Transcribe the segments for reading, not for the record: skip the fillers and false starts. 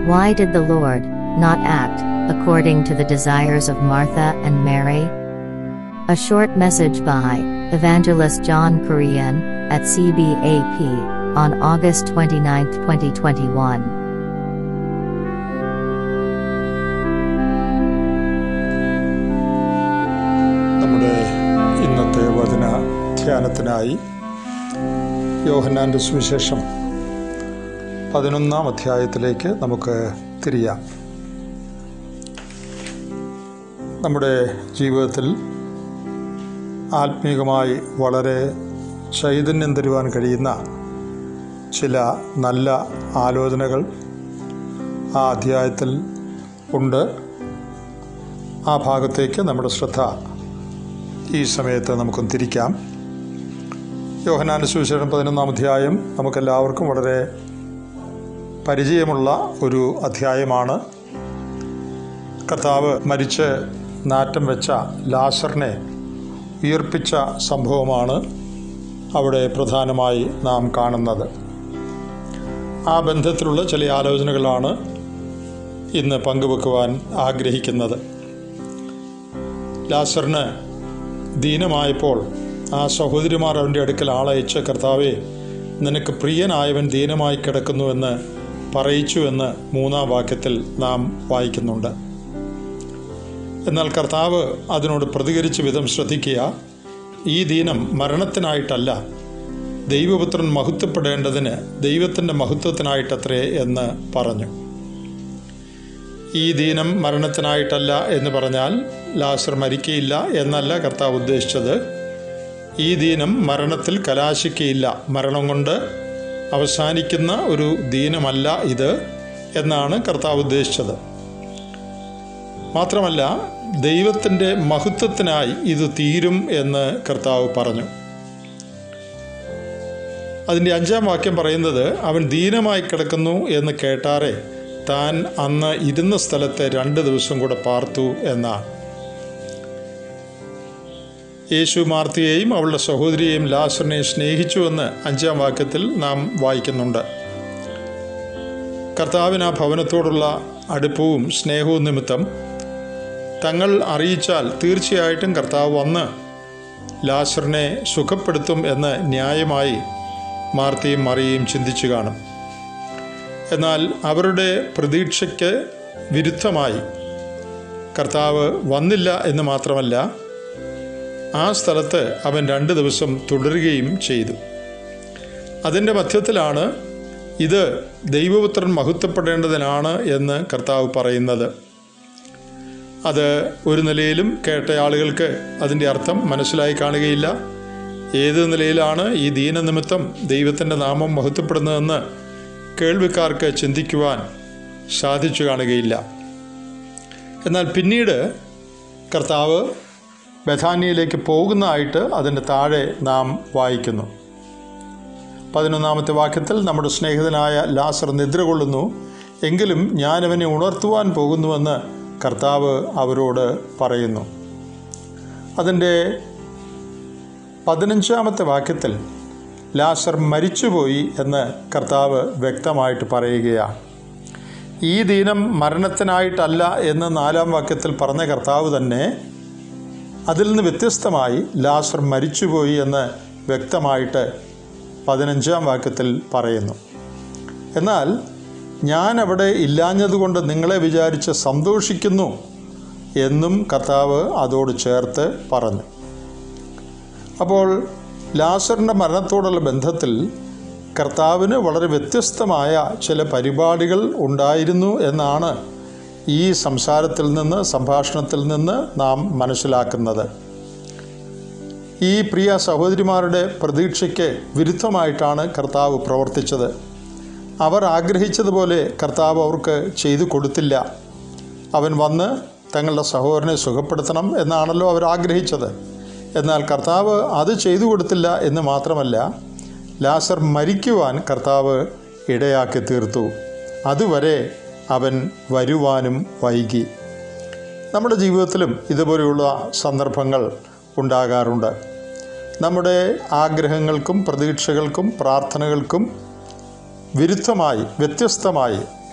Why did the Lord not act according to the desires of Martha and Mary? A short message by Evangelist John Korean at CBAP on August 29, 2021. നമ്മുടെ ഇന്നത്തെ വചന ധ്യാനത്തിനായി യോഹന്നാൻ്റെ സുവിശേഷം 11-ാം അധ്യായത്തിലേക്ക് നമുക്ക് തിരിയാം. നമ്മുടെ ജീവിതത്തിൽ ആത്മീകമായി വളരെ ചൈതന്യം തരുവാൻ കഴിയുന്ന ചില നല്ല ആലോചനകൾ ആ അധ്യായത്തിൽ ഉണ്ട്. ആ ഭാഗത്തേക്ക് നമ്മുടെ ശ്രദ്ധ ഈ സമയത്ത് നമുക്കൊന്ന് തിരിക്കാം. യോഹന്നാൻ്റെ സുവിശേഷം 11-ാം അധ്യായം നമുക്കെല്ലാവർക്കും വളരെ പരിചയമുള്ള ഒരു അധ്യായമാണ്. കർത്താവ് മരിച്ച് നാറ്റം വെച്ച ലാസറിനെ ഉയർപ്പിച്ച സംഭവമാണ് അവിടെ പ്രധാനമായി നാം കാണുന്നത്. ആ ബന്ധത്തിലുള്ള ചില ആലോചനകളാണ് ഇന്ന് പങ്കുവെക്കുവാൻ ആഗ്രഹിക്കുന്നത്. ലാസറിന് ദീനമായപ്പോൾ ആ സഹോദരിമാർ അവൻ്റെ അടുക്കൽ ആളയച്ച്, കർത്താവേ, നിനക്ക് പ്രിയനായവൻ ദീനമായി കിടക്കുന്നുവെന്ന് പറയിച്ചുവെന്ന് 3-ാം വാക്യത്തിൽ നാം വായിക്കുന്നുണ്ട്. എന്നാൽ കർത്താവ് അതിനോട് പ്രതികരിച്ച വിധം ശ്രദ്ധിക്കുക. ഈ ദീനം മരണത്തിനായിട്ടല്ല, ദൈവപുത്രൻ മഹത്വപ്പെടേണ്ടതിന് ദൈവത്തിൻ്റെ മഹത്വത്തിനായിട്ടത്രേ എന്ന് പറഞ്ഞു. ഈ ദീനം മരണത്തിനായിട്ടല്ല എന്ന് പറഞ്ഞാൽ ലാസർ മരിക്കയില്ല എന്നല്ല കർത്താവ് ഉദ്ദേശിച്ചത്. ഈ ദീനം മരണത്തിൽ കലാശിക്കയില്ല, മരണം കൊണ്ട് അവസാനിക്കുന്ന ഒരു ദീനമല്ല ഇത് എന്നാണ് കർത്താവ് ഉദ്ദേശിച്ചത്. മാത്രമല്ല, ദൈവത്തിൻ്റെ മഹത്വത്തിനായി ഇത് തീരും എന്ന് കർത്താവ് പറഞ്ഞു. അതിൻ്റെ 5-ാം വാക്യം പറയുന്നത്, അവൻ ദീനമായി കിടക്കുന്നു എന്ന് കേട്ടാറെ താൻ അന്ന് ഇരുന്ന സ്ഥലത്ത് 2 ദിവസം കൂടെ പാർത്തു എന്നാണ്. യേശു മാർത്തയെയും അവളുടെ സഹോദരിയെയും ലാസറിനെയും സ്നേഹിച്ചുവെന്ന് 5-ാം വാക്യത്തിൽ നാം വായിക്കുന്നുണ്ട്. കർത്താവിന് ആ ഭവനത്തോടുള്ള അടുപ്പവും സ്നേഹവും നിമിത്തം തങ്ങൾ അറിയിച്ചാൽ തീർച്ചയായിട്ടും കർത്താവ് വന്ന് ലാസറിനെ സുഖപ്പെടുത്തും എന്ന് ന്യായമായി മാർത്തയും മറിയയും ചിന്തിച്ചു കാണും. എന്നാൽ അവരുടെ പ്രതീക്ഷയ്ക്ക് വിരുദ്ധമായി കർത്താവ് വന്നില്ല എന്ന് മാത്രമല്ല, ആ സ്ഥലത്ത് അവൻ 2 ദിവസം തുടരുകയും ചെയ്തു. അതിൻ്റെ മധ്യത്തിലാണ് ഇത് ദൈവപുത്രൻ മഹത്വപ്പെടേണ്ടതിനാണ് എന്ന് കർത്താവ് പറയുന്നത്. അത് ഒരു നിലയിലും കേട്ട ആളുകൾക്ക് അതിൻ്റെ അർത്ഥം മനസ്സിലായി കാണുകയില്ല. ഏത് നിലയിലാണ് ഈ ദീനനിമിത്തം ദൈവത്തിൻ്റെ നാമം മഹത്വപ്പെടുന്നതെന്ന് കേൾവിക്കാർക്ക് ചിന്തിക്കുവാൻ സാധിച്ചു കാണുകയില്ല. എന്നാൽ പിന്നീട് കർത്താവ് ബഥാനിയയിലേക്ക് പോകുന്നതായിട്ട് അതിൻ്റെ താഴെ നാം വായിക്കുന്നു. 11-ാമത്തെ വാക്യത്തിൽ, നമ്മുടെ സ്നേഹിതനായ ലാസർ നിദ്ര കൊള്ളുന്നു, എങ്കിലും ഞാനവനെ ഉണർത്തുവാൻ പോകുന്നുവെന്ന് കർത്താവ് അവരോട് പറയുന്നു. അതിൻ്റെ 15-ാമത്തെ വാക്യത്തിൽ ലാസർ മരിച്ചുപോയി എന്ന് കർത്താവ് വ്യക്തമായിട്ട് പറയുകയാണ്. ഈ ദീനം മരണത്തിനായിട്ടല്ല എന്ന് 4-ാം വാക്യത്തിൽ പറഞ്ഞ കർത്താവ് തന്നെ അതിൽ നിന്ന് വ്യത്യസ്തമായി ലാസർ മരിച്ചുപോയി എന്ന് വ്യക്തമായിട്ട് 15-ാം വാക്യത്തിൽ പറയുന്നു. എന്നാൽ ഞാൻ അവിടെ ഇല്ലാഞ്ഞതുകൊണ്ട് നിങ്ങളെ വിചാരിച്ച് സന്തോഷിക്കുന്നു എന്നും കർത്താവ് അതോട് ചേർത്ത് പറഞ്ഞു. അപ്പോൾ ലാസറിൻ്റെ മരണത്തോടുള്ള ബന്ധത്തിൽ കർത്താവിന് വളരെ വ്യത്യസ്തമായ ചില പരിപാടികൾ ഉണ്ടായിരുന്നു എന്നാണ് ഈ സംഭാഷണത്തിൽ നിന്ന് നാം മനസ്സിലാക്കുന്നത്. ഈ പ്രിയ സഹോദരിമാരുടെ പ്രതീക്ഷയ്ക്ക് വിരുദ്ധമായിട്ടാണ് കർത്താവ് പ്രവർത്തിച്ചത്. അവർ ആഗ്രഹിച്ചതുപോലെ കർത്താവ് അവർക്ക് ചെയ്തു കൊടുത്തില്ല. അവൻ വന്ന് തങ്ങളുടെ സഹോദരനെ സുഖപ്പെടുത്തണം എന്നാണല്ലോ അവർ ആഗ്രഹിച്ചത്. എന്നാൽ കർത്താവ് അത് ചെയ്തു കൊടുത്തില്ല എന്ന് മാത്രമല്ല, ലാസർ മരിക്കുവാൻ കർത്താവ് ഇടയാക്കി തീർത്തു. അതുവരെ അവൻ വരുവാനും വൈകി. നമ്മുടെ ജീവിതത്തിലും ഇതുപോലെയുള്ള സന്ദർഭങ്ങൾ ഉണ്ടാകാറുണ്ട്. നമ്മുടെ ആഗ്രഹങ്ങൾക്കും പ്രതീക്ഷകൾക്കും പ്രാർത്ഥനകൾക്കും വിരുദ്ധമായി വ്യത്യസ്തമായി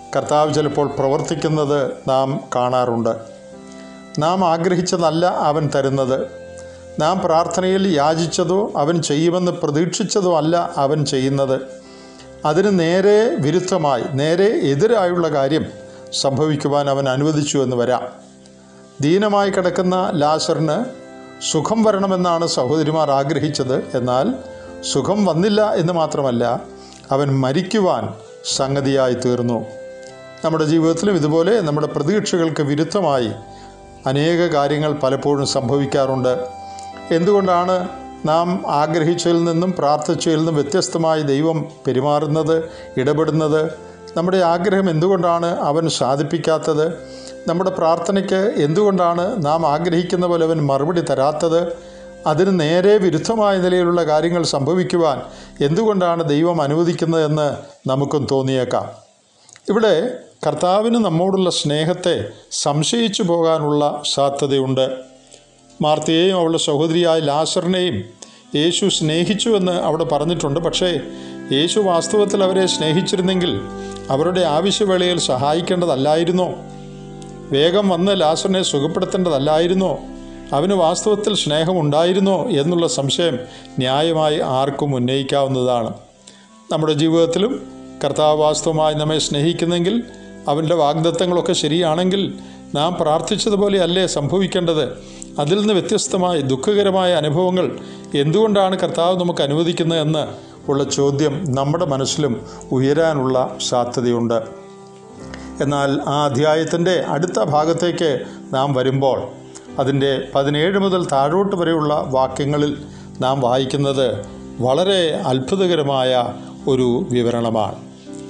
കർത്താവ് ചിലപ്പോൾ പ്രവർത്തിക്കുന്നത് നാം കാണാറുണ്ട്. നാം ആഗ്രഹിച്ചതല്ല അവൻ തരുന്നത്. നാം പ്രാർത്ഥനയിൽ യാചിച്ചതോ അവൻ ചെയ്യുമെന്ന് പ്രതീക്ഷിച്ചതോ അല്ല അവൻ ചെയ്യുന്നത്. അതിന് നേരെ വിരുദ്ധമായി, നേരെ എതിരായുള്ള കാര്യം സംഭവിക്കുവാൻ അവൻ അനുവദിച്ചു എന്ന് വരാം. ദീനമായി കിടക്കുന്ന ലാസറിന് സുഖം വരണമെന്നാണ് സഹോദരിമാർ ആഗ്രഹിച്ചത്. എന്നാൽ സുഖം വന്നില്ല എന്ന് മാത്രമല്ല, അവൻ മരിക്കുവാൻ സംഗതിയായി തീർന്നു. നമ്മുടെ ജീവിതത്തിലും ഇതുപോലെ നമ്മുടെ പ്രതീക്ഷകൾക്ക് വിരുദ്ധമായി അനേക കാര്യങ്ങൾ പലപ്പോഴും സംഭവിക്കാറുണ്ട്. എന്തുകൊണ്ടാണ് നാം ആഗ്രഹിച്ചതിൽ നിന്നും പ്രാർത്ഥിച്ചതിൽ നിന്നും വ്യത്യസ്തമായി ദൈവം പെരുമാറുന്നത്, ഇടപെടുന്നത്? നമ്മുടെ ആഗ്രഹം എന്തുകൊണ്ടാണ് അവൻ സാധിപ്പിക്കാത്തത്? നമ്മുടെ പ്രാർത്ഥനയ്ക്ക് എന്തുകൊണ്ടാണ് നാം ആഗ്രഹിക്കുന്ന പോലെ അവൻ മറുപടി തരാത്തത്? അതിന് നേരെ വിരുദ്ധമായ നിലയിലുള്ള കാര്യങ്ങൾ സംഭവിക്കുവാൻ എന്തുകൊണ്ടാണ് ദൈവം അനുവദിക്കുന്നതെന്ന് നമുക്കും തോന്നിയേക്കാം. ഇവിടെ കർത്താവിന് നമ്മോടുള്ള സ്നേഹത്തെ സംശയിച്ചു പോകാനുള്ള സാധ്യതയുണ്ട്. മാർത്തയെയും അവളുടെ സഹോദരിയായ ലാസറിനെയും യേശു സ്നേഹിച്ചുവെന്ന് അവിടെ പറഞ്ഞിട്ടുണ്ട്. പക്ഷേ യേശു വാസ്തവത്തിൽ അവരെ സ്നേഹിച്ചിരുന്നെങ്കിൽ അവരുടെ ആവശ്യവേളയിൽ സഹായിക്കേണ്ടതല്ലായിരുന്നോ? വേഗം വന്ന് ലാസറിനെ സുഖപ്പെടുത്തേണ്ടതല്ലായിരുന്നോ? അവന് വാസ്തവത്തിൽ സ്നേഹമുണ്ടായിരുന്നോ എന്നുള്ള സംശയം ന്യായമായി ആർക്കും ഉന്നയിക്കാവുന്നതാണ്. നമ്മുടെ ജീവിതത്തിലും കർത്താവ് വാസ്തവമായി നമ്മെ സ്നേഹിക്കുന്നെങ്കിൽ, അവൻ്റെ വാഗ്ദത്തങ്ങളൊക്കെ ശരിയാണെങ്കിൽ നാം പ്രാർത്ഥിച്ചതുപോലെ അല്ലേ സംഭവിക്കേണ്ടത്? അതിൽ നിന്ന് വ്യത്യസ്തമായി ദുഃഖകരമായ അനുഭവങ്ങൾ എന്തുകൊണ്ടാണ് കർത്താവ് നമുക്ക് അനുവദിക്കുന്നതെന്ന് ഉള്ള ചോദ്യം നമ്മുടെ മനസ്സിലും ഉയരാനുള്ള സാധ്യതയുണ്ട്. എന്നാൽ ആ അധ്യായത്തിൻ്റെ അടുത്ത ഭാഗത്തേക്ക് നാം വരുമ്പോൾ അതിൻ്റെ 17 മുതൽ താഴോട്ട് വരെയുള്ള വാക്യങ്ങളിൽ നാം വായിക്കുന്നത് വളരെ അത്ഭുതകരമായ ഒരു വിവരണമാണ്.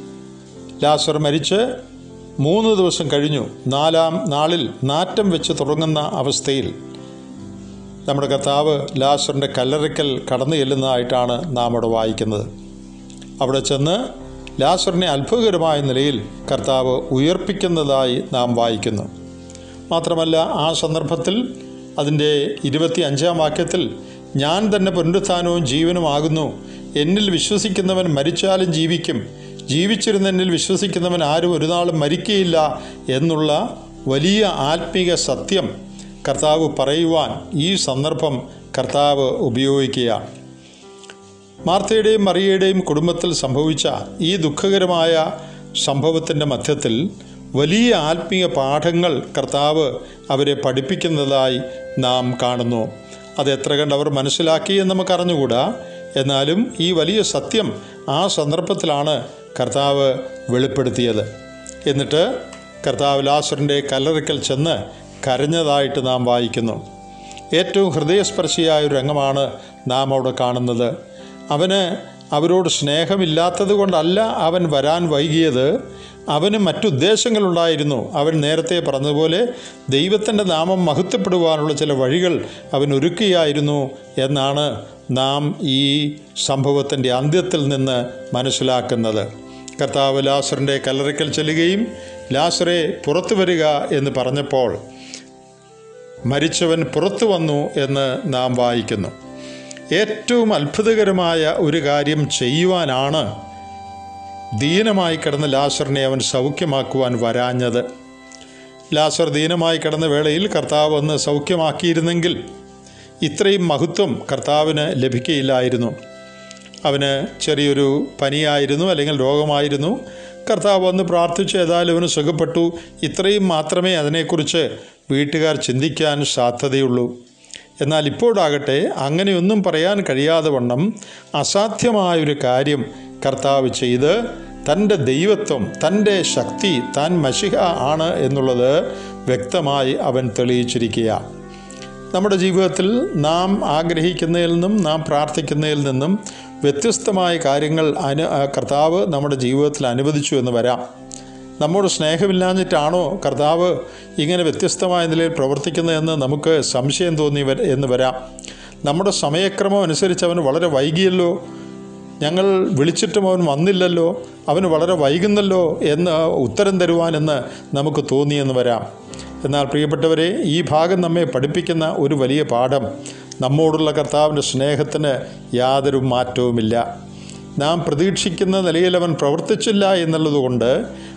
ലാസർ മരിച്ച് 3 ദിവസം കഴിഞ്ഞു. 4-ാം നാളിൽ നാറ്റം വെച്ച് തുടങ്ങുന്ന അവസ്ഥയിൽ നമ്മുടെ കർത്താവ് ലാസറിൻ്റെ കല്ലറയ്ക്കൽ കടന്നു ചെല്ലുന്നതായിട്ടാണ് നാം അവിടെ വായിക്കുന്നത്. അവിടെ ചെന്ന് ലാസറിനെ അത്ഭുതകരമായ നിലയിൽ കർത്താവ് ഉയർപ്പിക്കുന്നതായി നാം വായിക്കുന്നു. മാത്രമല്ല, ആ സന്ദർഭത്തിൽ അതിൻ്റെ 25-ാം വാക്യത്തിൽ, ഞാൻ തന്നെ പുനരുത്ഥാനവും ജീവനുമാകുന്നു, എന്നിൽ വിശ്വസിക്കുന്നവൻ മരിച്ചാലും ജീവിക്കും, ജീവിച്ചിരുന്ന എന്നിൽ വിശ്വസിക്കുന്നവൻ ആരും ഒരു നാളും മരിക്കുകയില്ല എന്നുള്ള വലിയ ആത്മീക സത്യം കർത്താവ് പറയുവാൻ ഈ സന്ദർഭം കർത്താവ് ഉപയോഗിക്കുകയാണ്. മാർത്തയുടെയും മറിയയുടെയും കുടുംബത്തിൽ സംഭവിച്ച ഈ ദുഃഖകരമായ സംഭവത്തിൻ്റെ മധ്യത്തിൽ വലിയ ആത്മീയ പാഠങ്ങൾ കർത്താവ് അവരെ പഠിപ്പിക്കുന്നതായി നാം കാണുന്നു. അത് എത്ര കണ്ട് അവർ മനസ്സിലാക്കി എന്ന് നമുക്കറിഞ്ഞുകൂടാ. എന്നാലും ഈ വലിയ സത്യം ആ സന്ദർഭത്തിലാണ് കർത്താവ് വെളിപ്പെടുത്തിയത്. എന്നിട്ട് കർത്താവ് ലാസറിൻ്റെ കല്ലറയ്ക്കൽ ചെന്ന് കരഞ്ഞതായിട്ട് നാം വായിക്കുന്നു. ഏറ്റവും ഹൃദയസ്പർശിയായ ഒരു രംഗമാണ് നാം അവിടെ കാണുന്നത്. അവന് അവരോട് സ്നേഹമില്ലാത്തത് കൊണ്ടല്ല അവൻ വരാൻ വൈകിയത്, അവന് മറ്റുദ്ദേശങ്ങളുണ്ടായിരുന്നു. അവൻ നേരത്തെ പറഞ്ഞതുപോലെ ദൈവത്തിൻ്റെ നാമം മഹത്വപ്പെടുവാനുള്ള ചില വഴികൾ അവൻ ഒരുക്കുകയായിരുന്നു എന്നാണ് നാം ഈ സംഭവത്തിൻ്റെ അന്ത്യത്തിൽ നിന്ന് മനസ്സിലാക്കുന്നത്. കർത്താവ് ലാസറിൻ്റെ കല്ലറയ്ക്കൽ ചെല്ലുകയും ലാസറെ പുറത്തു വരിക എന്ന് പറഞ്ഞപ്പോൾ മരിച്ചവൻ പുറത്തു വന്നു എന്ന് നാം വായിക്കുന്നു. ഏറ്റവും അത്ഭുതകരമായ ഒരു കാര്യം ചെയ്യുവാനാണ് ദീനമായി കിടന്ന ലാസറിനെ അവൻ സൗഖ്യമാക്കുവാൻ വരാഞ്ഞത്. ലാസർ ദീനമായി കിടന്ന വേളയിൽ കർത്താവ് വന്ന് സൗഖ്യമാക്കിയിരുന്നെങ്കിൽ ഇത്രയും മഹത്വം കർത്താവിന് ലഭിക്കുകയില്ലായിരുന്നു. അവന് ചെറിയൊരു പനിയായിരുന്നു, അല്ലെങ്കിൽ രോഗമായിരുന്നു. കർത്താവ് വന്ന് പ്രാർത്ഥിച്ച് ഏതായാലും അവന് സുഖപ്പെട്ടു. ഇത്രയും മാത്രമേ അതിനെക്കുറിച്ച് വീട്ടുകാർ ചിന്തിക്കാൻ സാധ്യതയുള്ളൂ. എന്നാൽ ഇപ്പോഴാകട്ടെ അങ്ങനെയൊന്നും പറയാൻ കഴിയാതെ വണ്ണം അസാധ്യമായൊരു കാര്യം കർത്താവ് ചെയ്ത് തൻ്റെ ദൈവത്വം, തൻ്റെ ശക്തി, താൻ മശിഹ ആണ് എന്നുള്ളത് വ്യക്തമായി അവൻ തെളിയിച്ചിരിക്കുക. നമ്മുടെ ജീവിതത്തിൽ നാം ആഗ്രഹിക്കുന്നതിൽ നിന്നും നാം പ്രാർത്ഥിക്കുന്നതിൽ നിന്നും വ്യത്യസ്തമായ കാര്യങ്ങൾ കർത്താവ് നമ്മുടെ ജീവിതത്തിൽ അനുവദിച്ചു എന്ന് വരാം. നമ്മോട് സ്നേഹമില്ലാഞ്ഞിട്ടാണോ കർത്താവ് ഇങ്ങനെ വ്യത്യസ്തമായ നിലയിൽ പ്രവർത്തിക്കുന്നതെന്ന് നമുക്ക് സംശയം തോന്നി എന്ന് വരാം. നമ്മുടെ സമയക്രമം അനുസരിച്ച് അവന് വളരെ വൈകിയല്ലോ, ഞങ്ങൾ വിളിച്ചിട്ടും അവൻ വന്നില്ലല്ലോ, അവന് വളരെ വൈകുന്നല്ലോ എന്ന് ഉത്തരം തരുവാനെന്ന് നമുക്ക് തോന്നിയെന്ന് വരാം. എന്നാൽ പ്രിയപ്പെട്ടവരെ, ഈ ഭാഗം നമ്മെ പഠിപ്പിക്കുന്ന ഒരു വലിയ പാഠം, നമ്മോടുള്ള കർത്താവിൻ്റെ സ്നേഹത്തിന് യാതൊരു മാറ്റവുമില്ല. നാം പ്രതീക്ഷിക്കുന്ന നിലയിൽ അവൻ പ്രവർത്തിച്ചില്ല എന്നുള്ളതുകൊണ്ട്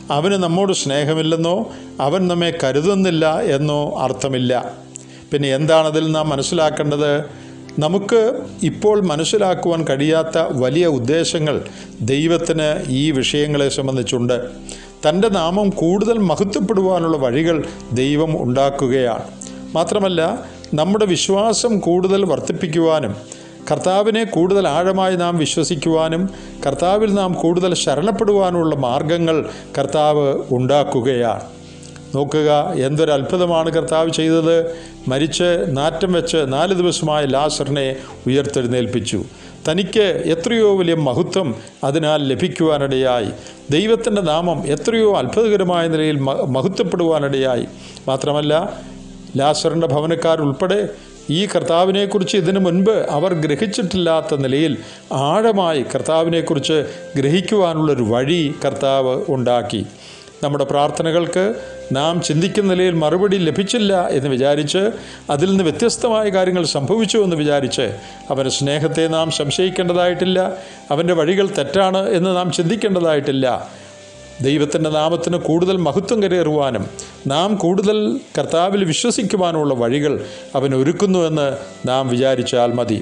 അവന് നമ്മോട് സ്നേഹമില്ലെന്നോ അവൻ നമ്മെ കരുതുന്നില്ല എന്നോ അർത്ഥമില്ല. പിന്നെ എന്താണതിൽ നാം മനസ്സിലാക്കേണ്ടത്? നമുക്ക് ഇപ്പോൾ മനസ്സിലാക്കുവാൻ കഴിയാത്ത വലിയ ഉദ്ദേശങ്ങൾ ദൈവത്തിന് ഈ വിഷയങ്ങളെ സംബന്ധിച്ചുണ്ട്. തൻ്റെ നാമം കൂടുതൽ മഹത്വപ്പെടുവാനുള്ള വഴികൾ ദൈവം ഉണ്ടാക്കുകയാണ്. മാത്രമല്ല, നമ്മുടെ വിശ്വാസം കൂടുതൽ വർദ്ധിപ്പിക്കുവാനും കർത്താവിനെ കൂടുതൽ ആഴമായി നാം വിശ്വസിക്കുവാനും കർത്താവിൽ നാം കൂടുതൽ ശരണപ്പെടുവാനുള്ള മാർഗങ്ങൾ കർത്താവ് ഉണ്ടാക്കുകയാണ്. നോക്കുക, എന്തൊരു അത്ഭുതമാണ് കർത്താവ് ചെയ്തത്. മരിച്ച് നാറ്റം വെച്ച് 4 ദിവസമായ ലാസറിനെ ഉയർത്തെഴുന്നേൽപ്പിച്ചു. തനിക്ക് എത്രയോ വലിയ മഹത്വം അതിനാൽ ലഭിക്കുവാനിടയായി. ദൈവത്തിൻ്റെ നാമം എത്രയോ അത്ഭുതകരമായ നിലയിൽ മഹത്വപ്പെടുവാനിടയായി. മാത്രമല്ല, ലാസറിൻ്റെ ഭവനക്കാരുൾപ്പെടെ ഈ കർത്താവിനെക്കുറിച്ച് ഇതിനു മുൻപ് അവർ ഗ്രഹിച്ചിട്ടില്ലാത്ത നിലയിൽ ആഴമായി കർത്താവിനെക്കുറിച്ച് ഗ്രഹിക്കുവാനുള്ളൊരു വഴി കർത്താവ് ഉണ്ടാക്കി. നമ്മുടെ പ്രാർത്ഥനകൾക്ക് നാം ചിന്തിക്കുന്ന നിലയിൽ മറുപടി ലഭിച്ചില്ല എന്ന് വിചാരിച്ച്, അതിൽ നിന്ന് വ്യത്യസ്തമായ കാര്യങ്ങൾ സംഭവിച്ചു എന്ന് വിചാരിച്ച് അവൻ്റെ സ്നേഹത്തെ നാം സംശയിക്കേണ്ടതായിട്ടില്ല. അവൻ്റെ വഴികൾ തെറ്റാണ് എന്ന് നാം ചിന്തിക്കേണ്ടതായിട്ടില്ല. ദൈവത്തിൻ്റെ നാമത്തിന് കൂടുതൽ മഹത്വം കരയേറുവാനും നാം കൂടുതൽ കർത്താവിൽ വിശ്വസിക്കുവാനുമുള്ള വഴികൾ അവൻ ഒരുക്കുന്നുവെന്ന് നാം വിചാരിച്ചാൽ മതി.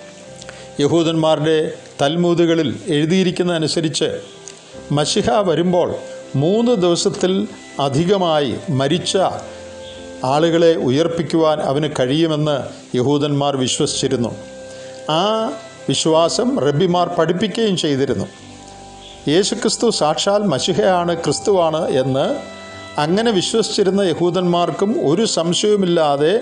യഹൂദന്മാരുടെ തൽമൂദുകളിൽ എഴുതിയിരിക്കുന്നതനുസരിച്ച് മശിഹ വരുമ്പോൾ 3 ദിവസത്തിൽ അധികമായി മരിച്ച ആളുകളെ ഉയർപ്പിക്കുവാൻ അവന് കഴിയുമെന്ന് യഹൂദന്മാർ വിശ്വസിച്ചിരുന്നു. ആ വിശ്വാസം റബ്ബിമാർ പഠിപ്പിക്കുകയും ചെയ്തിരുന്നു. യേശുക്രിസ്തു സാക്ഷാൽ മശിഹയാണ്, ക്രിസ്തുവാണ് എന്ന് അങ്ങനെ വിശ്വസിച്ചിരുന്ന യഹൂദന്മാർക്കും ഒരു സംശയവുമില്ലാതെ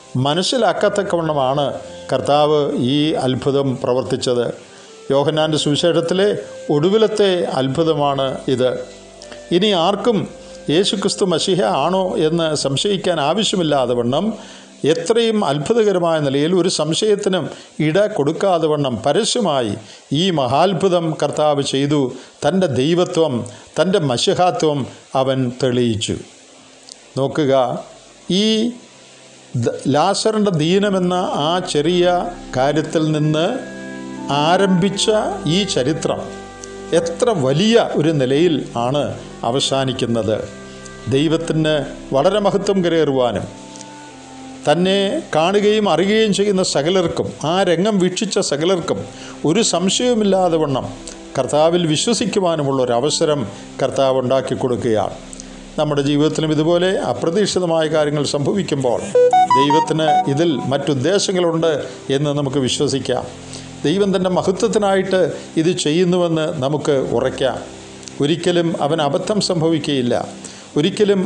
മനസ്സിലാക്കത്തക്കവണ്ണമാണ് കർത്താവ് ഈ അത്ഭുതം പ്രവർത്തിച്ചത്. യോഹന്നാൻ്റെ സുവിശേഷത്തിലെ ഒടുവിലത്തെ അത്ഭുതമാണ് ഇത്. ഇനി ആർക്കും യേശുക്രിസ്തു മശിഹ ആണോ എന്ന് സംശയിക്കാൻ ആവശ്യമില്ലാതെ വണ്ണം, എത്രയും അത്ഭുതകരമായ നിലയിൽ ഒരു സംശയത്തിനും ഇട കൊടുക്കാതെ വണ്ണം പരസ്യമായി ഈ മഹാത്ഭുതം കർത്താവ് ചെയ്തു. തൻ്റെ ദൈവത്വം, തൻ്റെ മശിഹാത്വം അവൻ തെളിയിച്ചു. നോക്കുക, ഈ ലാസറിൻ്റെ ദീനമെന്ന ആ ചെറിയ കാര്യത്തിൽ നിന്ന് ആരംഭിച്ച ഈ ചരിത്രം എത്ര വലിയ ഒരു നിലയിൽ ആണ് അവസാനിക്കുന്നത്. ദൈവത്തിന് വളരെ മഹത്വം കരയേറുവാനും തന്നെ കാണുകയും അറിയുകയും ചെയ്യുന്ന സകലർക്കും, ആ രംഗം വീക്ഷിച്ച സകലർക്കും ഒരു സംശയവുമില്ലാതെ വണ്ണം കർത്താവിൽ വിശ്വസിക്കുവാനുമുള്ളൊരവസരം കർത്താവ് ഉണ്ടാക്കി കൊടുക്കുകയാണ്. നമ്മുടെ ജീവിതത്തിലും ഇതുപോലെ അപ്രതീക്ഷിതമായ കാര്യങ്ങൾ സംഭവിക്കുമ്പോൾ ദൈവത്തിന് ഇതിൽ മറ്റുദ്ദേശങ്ങളുണ്ട് എന്ന് നമുക്ക് വിശ്വസിക്കാം. ദൈവം തൻ്റെ മഹത്വത്തിനായിട്ട് ഇത് ചെയ്യുന്നുവെന്ന് നമുക്ക് ഉറയ്ക്കാം. ഒരിക്കലും അവന് അബദ്ധം സംഭവിക്കുകയില്ല. ഒരിക്കലും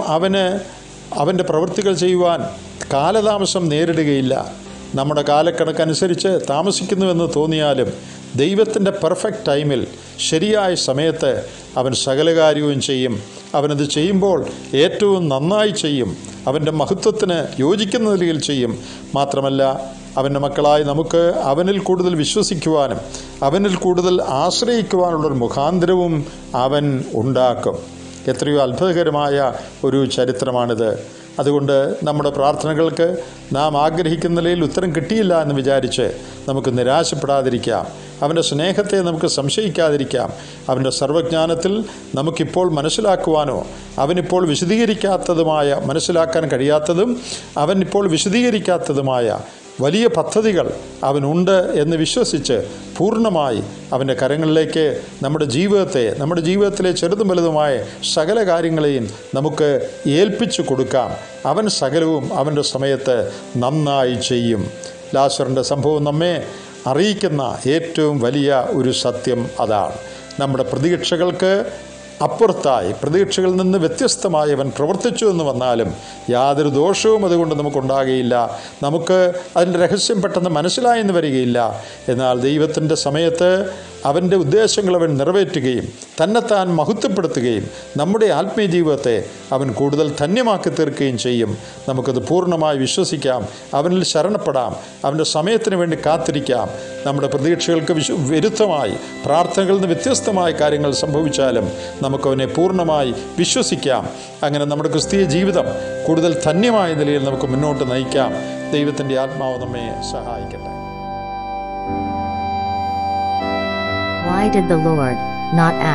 അവൻ്റെ പ്രവൃത്തികൾ ചെയ്യുവാൻ കാലതാമസം നേരിടുകയില്ല. നമ്മുടെ കാലക്കണക്കനുസരിച്ച് താമസിക്കുന്നുവെന്ന് തോന്നിയാലും ദൈവത്തിൻ്റെ പെർഫെക്റ്റ് ടൈമിൽ, ശരിയായ സമയത്ത് അവൻ സകല കാര്യവും ചെയ്യും. അവനത് ചെയ്യുമ്പോൾ ഏറ്റവും നന്നായി ചെയ്യും. അവൻ്റെ മഹത്വത്തിന് യോജിക്കുന്ന നിലയിൽ ചെയ്യും. മാത്രമല്ല, അവൻ്റെ മക്കളായി നമുക്ക് അവനിൽ കൂടുതൽ വിശ്വസിക്കുവാനും അവനിൽ കൂടുതൽ ആശ്രയിക്കുവാനുള്ളൊരു മുഖാന്തരവും അവൻ ഉണ്ടാക്കും. എത്രയോ അത്ഭുതകരമായ ഒരു ചരിത്രമാണിത്. അതുകൊണ്ട് നമ്മുടെ പ്രാർത്ഥനകൾക്ക് നാം ആഗ്രഹിക്കുന്ന നിലയിൽ ഉത്തരം കിട്ടിയില്ല എന്ന് വിചാരിച്ച് നമുക്ക് നിരാശപ്പെടാതിരിക്കാം. അവൻ്റെ സ്നേഹത്തെ നമുക്ക് സംശയിക്കാതിരിക്കാം. അവൻ്റെ സർവ്വജ്ഞാനത്തിൽ നമുക്കിപ്പോൾ മനസ്സിലാക്കുവാനോ അവനിപ്പോൾ വിശദീകരിക്കാത്തതുമായ, മനസ്സിലാക്കാൻ കഴിയാത്തതും അവനിപ്പോൾ വിശദീകരിക്കാത്തതുമായ വലിയ പദ്ധതികൾ അവനുണ്ട് എന്ന് വിശ്വസിച്ച് പൂർണ്ണമായി അവൻ്റെ കരങ്ങളിലേക്ക് നമ്മുടെ ജീവിതത്തിലെ ചെറുതും വലുതുമായ സകല കാര്യങ്ങളെയും നമുക്ക് ഏൽപ്പിച്ചു കൊടുക്കാം. അവൻ സകലവും അവൻ്റെ സമയത്ത് നന്നായി ചെയ്യും. ലാസറിൻ്റെ സംഭവം നമ്മെ അറിയിക്കുന്ന ഏറ്റവും വലിയ ഒരു സത്യം അതാണ്. നമ്മുടെ പ്രതീക്ഷകൾക്ക് അപ്പുറത്തായി, പ്രതീക്ഷകളിൽ നിന്ന് വ്യത്യസ്തമായി അവൻ പ്രവർത്തിച്ചു എന്ന് വന്നാലും യാതൊരു ദോഷവും അതുകൊണ്ട് നമുക്കുണ്ടാകുകയില്ല. നമുക്ക് അതിൻ്റെ രഹസ്യം പെട്ടെന്ന് മനസ്സിലായെന്ന് വരികയില്ല. എന്നാൽ ദൈവത്തിൻ്റെ സമയത്ത് അവൻ്റെ ഉദ്ദേശങ്ങൾ അവൻ നിറവേറ്റുകയും തന്നെത്താൻ മഹത്വപ്പെടുത്തുകയും നമ്മുടെ ആത്മീയ ജീവിതത്തെ അവൻ കൂടുതൽ ധന്യമാക്കി തീർക്കുകയും ചെയ്യും. നമുക്കത് പൂർണ്ണമായി വിശ്വസിക്കാം. അവനിൽ ശരണപ്പെടാം. അവൻ്റെ സമയത്തിന് വേണ്ടി കാത്തിരിക്കാം. നമ്മുടെ പ്രതീക്ഷകൾക്ക് വിരുദ്ധമായി, പ്രാർത്ഥനകളിൽ നിന്ന് വ്യത്യസ്തമായ കാര്യങ്ങൾ സംഭവിച്ചാലും നമുക്കവനെ പൂർണ്ണമായി വിശ്വസിക്കാം. അങ്ങനെ നമ്മുടെ ക്രിസ്തീയ ജീവിതം കൂടുതൽ ധന്യമായ നിലയിൽ നമുക്ക് മുന്നോട്ട് നയിക്കാം. ദൈവത്തിൻ്റെ ആത്മാവ് നമ്മെ സഹായിക്കട്ടെ. Why did the Lord not act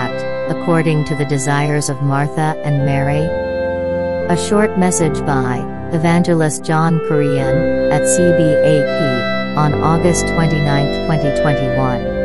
according to the desires of Martha and Mary? A short message by Evangelist John Korean at CBAP on August 29, 2021.